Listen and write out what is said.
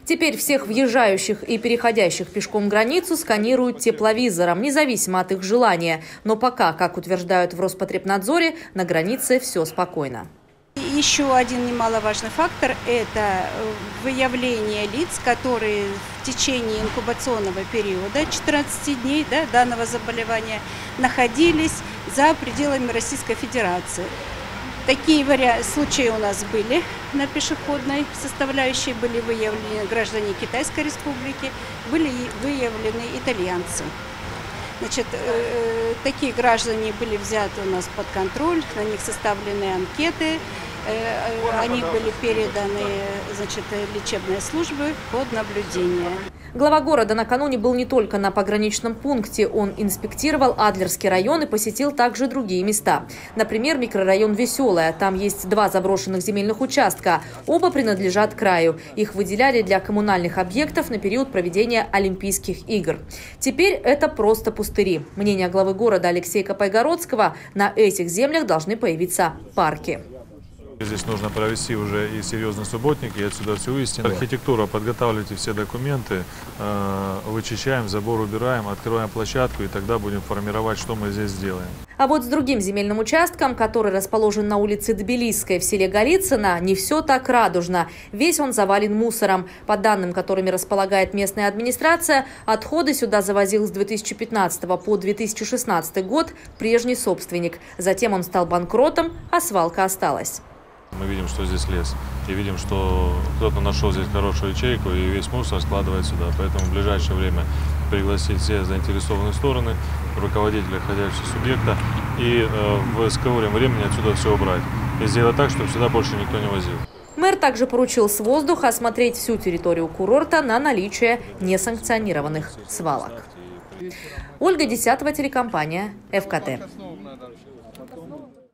Теперь всех въезжающих и переходящих пешком границу сканируют тепловизором, независимо от их желания. Но пока, как утверждают в Роспотребнадзоре, на границе все спокойно. Еще один немаловажный фактор – это выявление лиц, которые в течение инкубационного периода 14 дней данного заболевания находились за пределами Российской Федерации. Такие случаи у нас были на пешеходной составляющей, были выявлены граждане Китайской Республики, были выявлены итальянцы. Значит, такие граждане были взяты у нас под контроль, на них составлены анкеты, они были переданы, значит, лечебной службе под наблюдение. Глава города накануне был не только на пограничном пункте. Он инспектировал Адлерский район и посетил также другие места. Например, микрорайон Веселая. Там есть 2 заброшенных земельных участка. Оба принадлежат краю. Их выделяли для коммунальных объектов на период проведения Олимпийских игр. Теперь это просто пустыри. Мнение главы города Алексея Копайгородского: на этих землях должны появиться парки. Здесь нужно провести уже и серьезный субботник, и отсюда все вывести. Архитектура, подготавливайте все документы, вычищаем, забор убираем, открываем площадку, и тогда будем формировать, что мы здесь сделаем. А вот с другим земельным участком, который расположен на улице Тбилисской в селе Голицыно, не все так радужно. Весь он завален мусором. По данным, которыми располагает местная администрация, отходы сюда завозил с 2015 по 2016 год прежний собственник. Затем он стал банкротом, а свалка осталась. Мы видим, что здесь лес, и видим, что кто-то нашел здесь хорошую ячейку, и весь мусор складывает сюда. Поэтому в ближайшее время пригласить все заинтересованные стороны, руководителя ходящего субъекта, и в скором времени отсюда все убрать. И сделать так, чтобы сюда больше никто не возил. Мэр также поручил с воздуха осмотреть всю территорию курорта на наличие несанкционированных свалок. Ольга Десятова, телекомпания ФКТ.